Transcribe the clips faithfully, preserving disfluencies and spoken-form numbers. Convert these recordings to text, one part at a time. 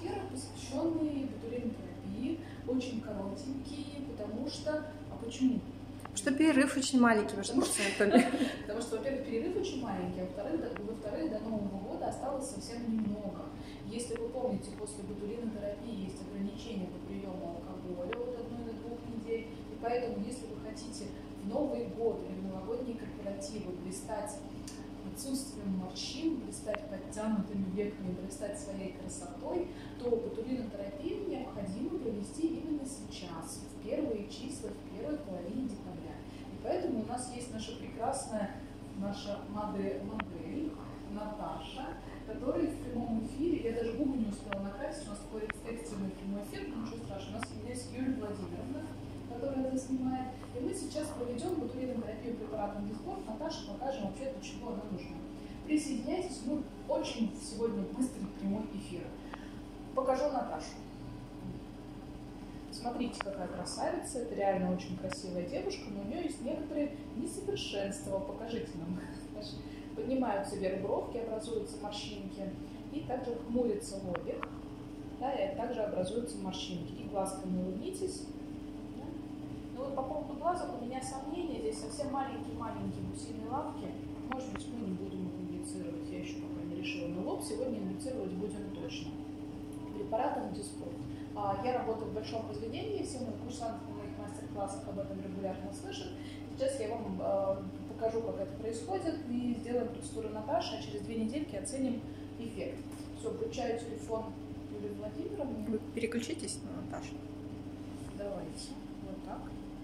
эфиры, посвященные ботулинотерапии, очень коротенькие, потому что... А почему? Что перерыв очень маленький, ваш Анатолий. Потому что, во-первых, перерыв очень маленький, а во-вторых, до Нового года осталось совсем немного. Если вы помните, после ботулинотерапии есть ограничения по приему алкоголя от одной до двух недель, и поэтому, если вы хотите в Новый год или в новогодние корпоративы блистать отсутствием морщин, блистать подтянутыми веками, блистать своей красотой, то ботулинотерапию необходимо провести именно сейчас, в первые числа, в первой половине декабря. И поэтому у нас есть наша прекрасная наша модель, модель Наташа, которая в прямом эфире, я даже губы не успела накрасить, у нас такой экстренный прямой эфир, но ничего страшного, у нас есть Юлия Владимировна, которая это снимает. И мы сейчас проведем ботулинотерапию препаратом Диспорт. Наташа покажем вообще, для чего она нужна. Присоединяйтесь, мы очень сегодня быстрый прямой эфир. Покажу Наташу. Смотрите, какая красавица. Это реально очень красивая девушка, но у нее есть некоторые несовершенства. Покажите нам. Поднимаются вверх бровки, образуются морщинки. И также хмурится лобик. Да, и также образуются морщинки. И глазками улыбнитесь. Ну вот по поводу глазок у меня сомнения, здесь совсем маленькие-маленькие гусиные лапки. Может быть, мы не будем их инъецировать, я еще пока не решила. Но лоб сегодня инъецировать будем точно. Препаратом Диспорт. Я работаю в большом разведении, все мои курсанты на моих мастер-классах об этом регулярно слышат. Сейчас я вам покажу, как это происходит, и сделаем процедуру Наташи, а через две недельки оценим эффект. Все, включаю телефон Юлии Владимировны. Вы переключитесь на Наташу. Давайте. Вот так.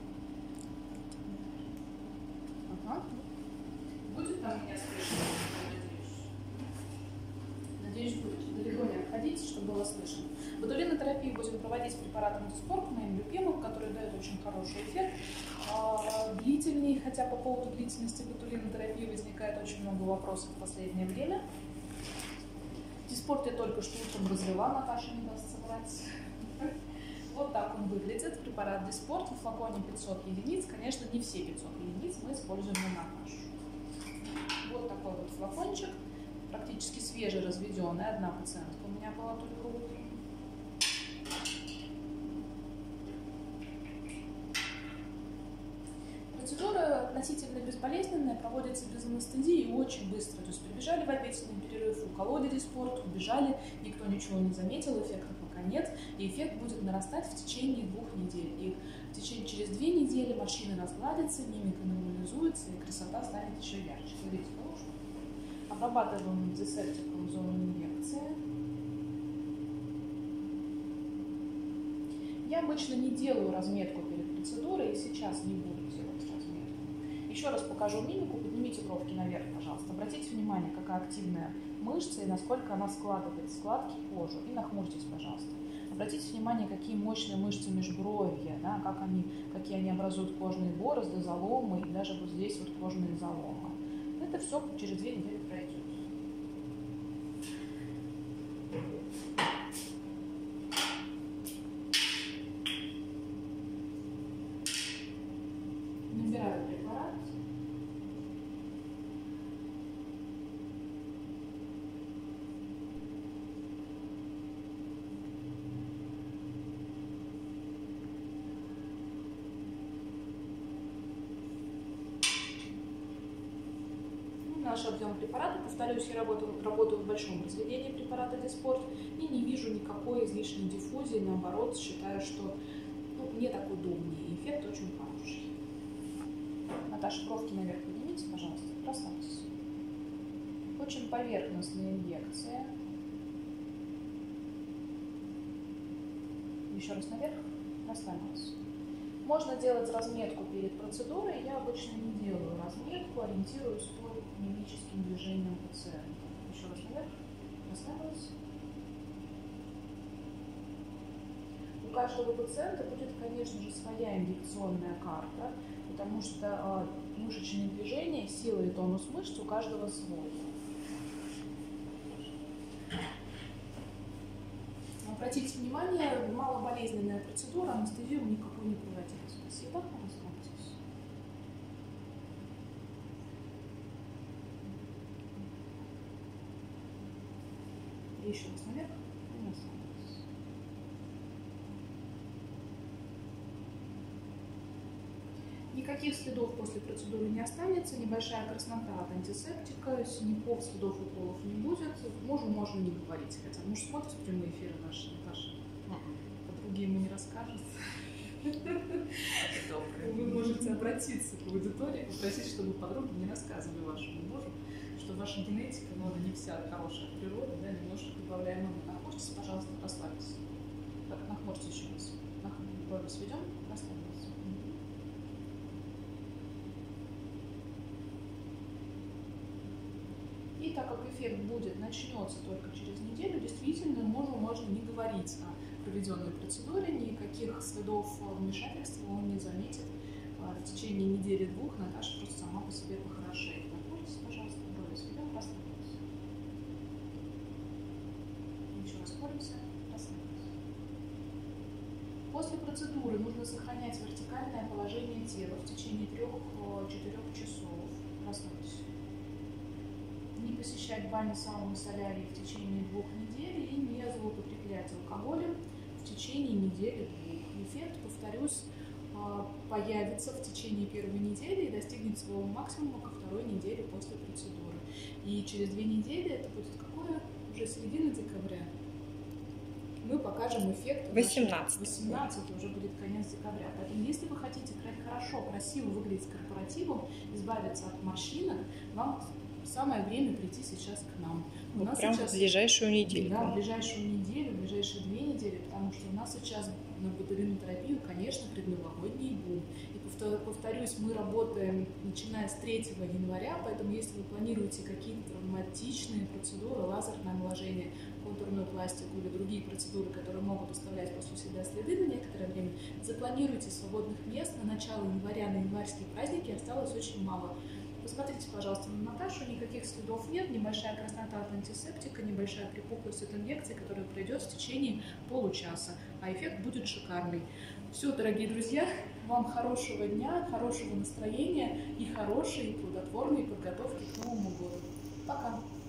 Ага. Будет там меня слышно? Надеюсь. Надеюсь, будет. Далеко не отходите, чтобы было слышно. Ботулинотерапию будем проводить препаратом Диспорт, моим любимым, который дает очень хороший эффект. А, длительней, хотя по поводу длительности ботулинотерапии возникает очень много вопросов в последнее время. Диспорт я только что утром развела, Наташа не даст собрать. Вот так он выглядит, препарат Диспорт, в флаконе пятьсот единиц. Конечно, не все пятьсот единиц мы используем на Наташу. Вот такой вот флакончик, практически свежеразведенный. Одна пациентка у меня была только утром. Процедура относительно безболезненная, проводится без анестезии и очень быстро. То есть прибежали в обеденный перерыв, укололи Диспорт, убежали, никто ничего не заметил, эффекта пока нет. И эффект будет нарастать в течение двух недель. И в течение, через две недели морщины разгладятся, мимика нормализуется, и красота станет еще ярче. Смотрите, положу. Обрабатываем дезинсектиком зону инъекции. Я обычно не делаю разметку перед процедурой, и сейчас не буду делать разметку. Еще раз покажу мимику. Поднимите бровки наверх, пожалуйста. Обратите внимание, какая активная мышца и насколько она складывает складки кожи. И нахмурьтесь, пожалуйста. Обратите внимание, какие мощные мышцы межбровья, да, как они, какие они образуют кожные борозды, заломы и даже вот здесь вот кожные заломы. Это все через две недели пройдет. Набираю препарат. Наш объем препарата. Повторюсь, я работаю, работаю в большом разведении препарата Диспорт и не вижу никакой излишней диффузии. Наоборот, считаю, что ну, мне так удобнее. Эффект очень хороший. Наташа, бровки наверх поднимите, пожалуйста. Расслабьтесь. Очень поверхностная инъекция. Еще раз наверх. Расслабилась. Можно делать разметку перед процедурой. Я обычно не делаю разметку, ориентируюсь по мимическим движениям пациента. Еще раз наверх. Расслабилась. У каждого пациента будет, конечно же, своя инъекционная карта, потому что э, мышечные движения, сила и тонус мышц у каждого свой. Обратите внимание, малоболезненная процедура, анестезию никакой не проводила. Спасибо, расслабьтесь. И еще раз наверх и расслабьтесь. Никаких следов после процедуры не останется, небольшая краснота от антисептика, синяков, следов уколов не будет. Мужу можно не говорить, хотя муж смотрит прямые эфиры наши, Наташа. Подруги ему не расскажут. Вы можете обратиться к аудитории, попросить, чтобы подруги не рассказывали вашему мужу, что ваша генетика, но она не вся хорошая от природы, да, немножко прибавляем. Нахмурьтесь, пожалуйста, расслабьтесь. Так, нахмурьтесь еще раз. Брови сведем, расслабьтесь. И так как эффект будет, начнется только через неделю, действительно, мужу можно не говорить о проведенной процедуре, никаких следов вмешательства он не заметит. В течение недели-двух Наташа просто сама по себе похорошеет. Нахмурьтесь, пожалуйста, брови сведем, расслабьтесь. Еще раз моремся, расслабьтесь. После процедуры нужно сохранять вертикальное положение тела в течение трёх-четырёх часов. Расслабьтесь. Не посещать бани, сауны, солярии в течение двух недель и не злоупотреблять алкоголем в течение недели-двух. Эффект, повторюсь, появится в течение первой недели и достигнет своего максимума ко второй неделе после процедуры. И через две недели, это будет какое? Уже середина декабря, мы покажем эффект. восемнадцатого. восемнадцатого уже будет конец декабря. Поэтому, если вы хотите хорошо, красиво выглядеть корпоративом, избавиться от морщинок, вам самое время прийти сейчас к нам. У Вот нас прям сейчас, в ближайшую неделю. Да, в ближайшую неделю, в ближайшие две недели, потому что у нас сейчас на ботулинотерапию, конечно, предновогодний бум. И повторюсь, мы работаем начиная с третьего января, поэтому если вы планируете какие-то травматичные процедуры, лазерное омоложение, контурную пластику или другие процедуры, которые могут оставлять после себя следы на некоторое время, запланируйте свободных мест. На начало января, на январские праздники осталось очень мало. Посмотрите, пожалуйста, на Наташу, никаких следов нет, небольшая краснота от антисептика, небольшая припухлость от инъекции, которая пройдет в течение получаса, а эффект будет шикарный. Все, дорогие друзья, вам хорошего дня, хорошего настроения и хорошей и плодотворной подготовки к Новому году. Пока!